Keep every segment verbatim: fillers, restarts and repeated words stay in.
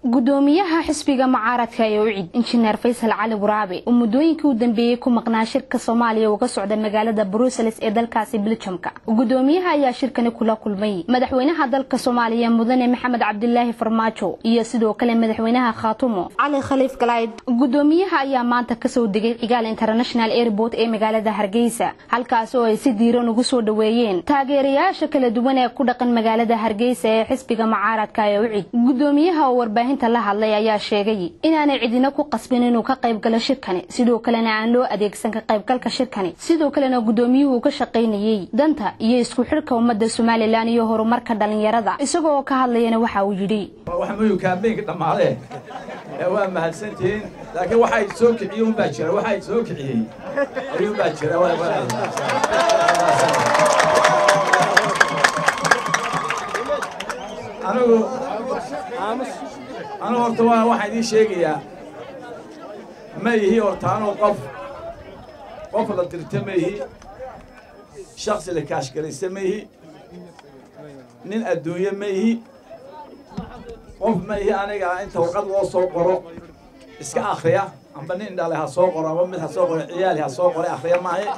gudoomiyaha xisbiga mucaaradka ee u cid injineer Faysal Cali Waraabe oo muddooyinkii u dambeeyay ku maqnaa shirka Soomaaliya uga socda magaalada Brussels ee dalkaasi Belgiumka gudoomiyaha ayaa shirkan kula kulmay madaxweynaha dalka Soomaaliya mudane Maxamed Cabdilaahi Farmaajo iyo sidoo kale madaxweynaha Khaatumo Cali Khaliif Galayd gudoomiyaha ayaa maanta ka soo degay Cigaal International Airport ee magaalada Hargeysa halkaas oo ay si diiran ugu soo dhaweeyeen taageerayaasha kala duwan ee ku dhaqan magaalada Hargeysa ee xisbiga mucaaradka ee u cid gudoomiyaha oo warbaahinta la hadlay ayaa sheegay inaanay cidina ku qasbin inuu ka qayb galo shirkani sidoo kalena aan loo adeegsan ka qayb galka shirkani sidoo kalena gudoomiyuhu ka shaqeynayay danta iyo isku xirka ummadda Soomaaliland iyo horumarka dhalinyarada isagoo ka hadlayna waxa uu yiri waxa muu kaambeynka dhamaade ee waa mahadsantiin laakiin waxa ay soo kiciyeen baa jira waxa ay soo kiciyeen ayuu baa jira waa anigu أنا أرتوها واحد يشيء يا ما هي أرتانو قف قف لا ترتميه شخص اللي كاش كري سميه نين الدنيا ما هي قف ما هي أنا قا أنت وقد وصل قرو إسك آخرية عم بنين دالها سوق قرو ومنها سوق عيالها سوق قرو آخرية ما هي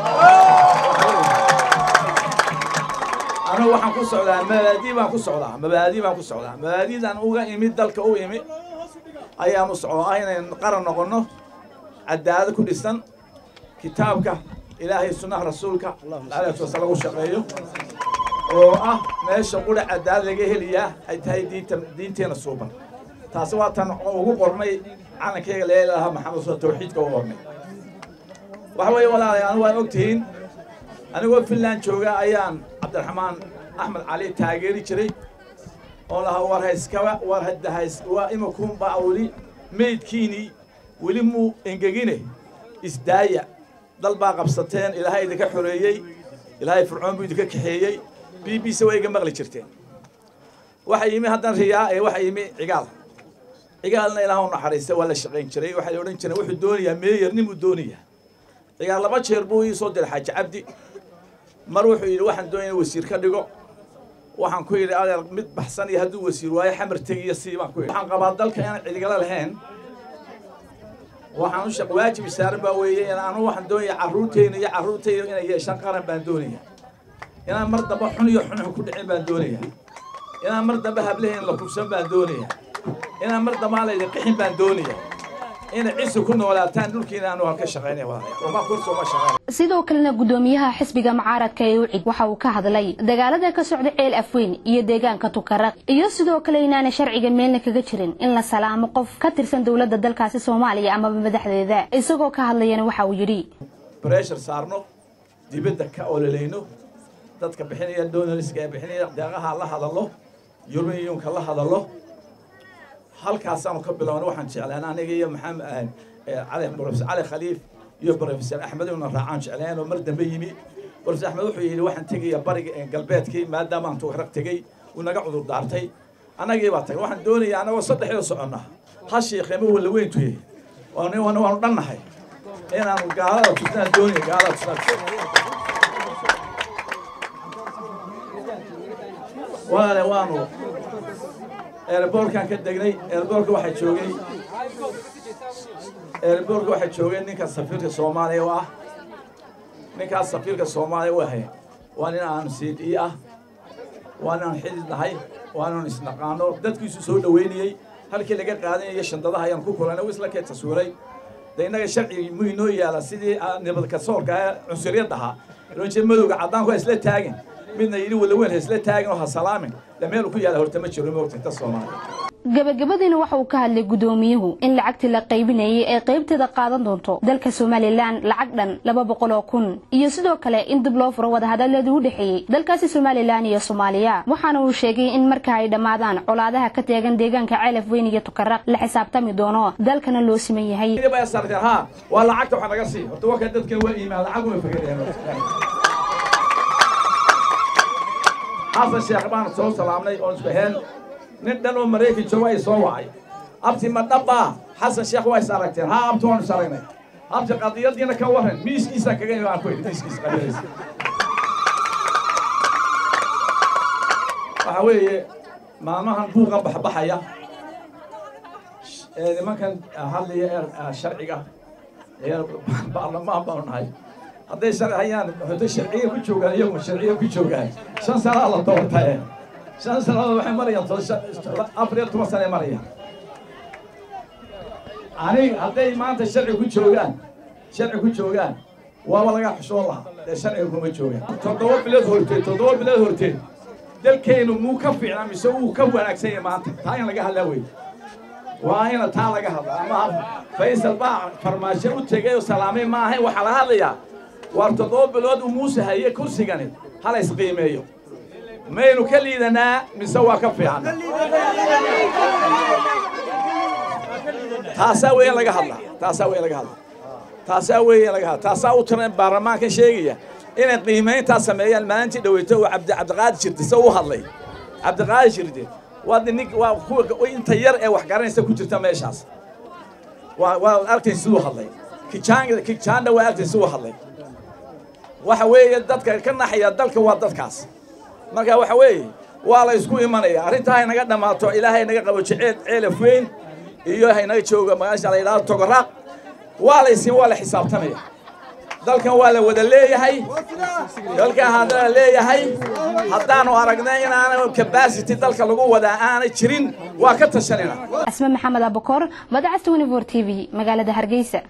أنا واحد كوس على مبادئ ما كوس على مبادئ ما كوس على مبادئ أنا أوجا يمد دلك أو يمي أيام مصعود أين نقرن نقولنا عداد كل سنة كتابك إلهي سنة رسولك عليه الصلاة والسلام وآه ماشي أقول عداد لقيه ليه هاي دين دين تين الصوبة تاسوات أنا قرمي أنا كي لا إله محمد صلى توحيد كورمي وحوي ولا أنا وقتين أنا أقول في اللان شوقا أيام عبد الرحمن أحمد علي تاجري شري والله ورها إسكوا ورها الدهايس وإما كون باولي ميت كيني ولمو إنجيني إسدايا ضل باقي بسطين إلى هاي ذيك حرية إلى هاي فرعون بيدك كحيي بي بي سوي جنب غلي شرتين واحد يمي هذا الرياء واحد يمي عقال عقالنا إلى هون حريسة ولا شقين شري واحد يقولين شري واحد دنيا مير نمو الدنيا عقال لما تشربوه يصد الحاج عبدي مروح يلو واحد دنيا وسير كدقو waxaan ku yiri adeer mid baxsan iyo haduu wasiir waayo xamar tagiya siibaan ku yiri waxaan qabaa dalka inaan cidigal lahayn waxaan u shaqo waajib saaran baa weeyeen anu waxaan doonayaa caruurteena iyo caruurteena inay yeeshaan qaran baan doonayaa inaan mar daba xun iyo xun ku dhicin baan doonayaa inaan mar daba hablaheena la kubsan baan doonayaa inaan mar daba la qixin baan doonayaa ina ciisu ku noolaataan dhulkiina aanu halka shaqeynay waa ku soo ma shaqeynay sidoo kalena gudoomiyaha xisbiga mucaaradka ee u cid waxa uu ka hadlay dagaalada ka socda ceel afweyn iyo deegaanka Tukaraq iyo sidoo kale inaanay sharciga meelna kaga jirin in la salaamo qof ka tirsan dawladda dalkaasi Soomaaliya ama madaxdeeda isagoo ka hadlayna waxa uu yiri pressure saarno dibadda ka ololeyno dadka bixinaya donoriska ee bixinaya deeqaha la hadalo yurmiyunka la hadalo halkaas aanu ka bilaabno waxaan jeclaan aniga iyo maxamed cali professor cali khaliif iyo professor axmed ibn raacaan jeclaan oo mar dambe yimi professor axmed wuxuu yiri waxaan tagay bariga galbeedkii maadaama aan Tukaraq tagay uu naga cudur daartay anagii baa tagay waxaan doonayaa anagoo saddexda soconnaa ha sheekheemo wala weyn tuye oo nin wana waan dhannahay inaan gaalada tusnaa doonay gaalada tusnaa wala waanu airport kan ka degnay airport waxa joogay airport waxa joogay ninka safiirka Soomaaliya ah ninka safiirka Soomaaliya wahay waan in aan sidii ah waan aan xididnahay waan aan isnaqaano dadkiisu soo dhaweynayay halkii laga qaadanayo shandadaha ayaan ku kulanay isla ka taswiiray deegaanka sharci muhiim yaala sidii nabad ka soorka cunsuriyadaha roonje madowga cadaan ku isla taagan midna yiri wala weyn isla taagan oo salaamin lameel ku yaala horta ma jiro moogta Soomaaliya gabagabadina waxa uu ka hadlay gudoomiyuhu in lacagta la qaybinayay ee qaybtada qaadan doonto dalka Soomaaliland lacag dhan laba boqol oo kun iyo sidoo kale in dib loo furo wada hadalada u dhaxeeyay dalkaasi Soomaaliland iyo Soomaaliya waxaana uu sheegay in marka ay dhamaadaan colaadaha ka teegan deegaanka Ceelaf Weyn iyo Tukaraq la xisaabtami doono dalkana loo siman yahay ha waa lacagta waxa naga sii horta waxa dadkan waa iimaan lacag uma fagadeen حسن شيخ بان سو سلامني اون سبهن ندن oo Mareykan jooga ay soo wacay abti ma dhaba حسن شيخ way saragteen ha abti waan saragnay abti qadiyadina ka waran miiskiisa kaga aan ku miiskiisa qadiyadiisa waxa weeye maamahan buuqa baxbaxaya لما كان هذه الشرعية هي برلمان بنهاي هذا الشرع هيان هذا الشرعية كتشوجان يوم الشرعية كتشوجان شن سنة الله طورتها شن سنة الله مريم أبريل ثم سنة مريم أنا هذا ما أنت الشرع كتشوجان شرع كتشوجان والله قاعد حشوا الله الشرع يكون كتشوجان تدور بلاد هرتين تدور بلاد هرتين دل كانوا مو كفي عم يسووا كونا كسية ما أنت تاين لقاها لوي وهنا تعال لقاها أما فيصل باع فرماشة وتجي وسلامي ما هي وحلا هذيا وارتضوا بلاد وموسى هي كرسي جانت هلا يسقي مايو مايو كلي لنا مسوا كفي عنا تاسوي لقاها الله تاسوي لقاها الله تاسوي لقاها تاسو ترى برمان كشيء إن قيمين تاسمية المانتي دويته عبد عبد القادر شرد سووا هاللي عبد القادر شرد وادنيك وهو وإنت يرى وحقارن سكوت تماشاس وأركن سووا هاللي كيشان كيشان ده وأركن سووا هاللي وحوي الدتك كنا حيا الدلك وادت كاس مركا وحوي والله يسكوي مني أرنت هاي نقدر ما تو إلهي نقدر وشعيل عيل فين إيوه هاي نيجوا ما يشال إلى تقرق والله يسوي ولا حساب تمية dalkan waa la wada leeyahay dalka hada leeyahay haddaanu aragnay in aan capacity dalka lagu wada aan jirin waa ka tashanina asma maxamed abukor madacasta Unifor T V magaalada Hargeysa.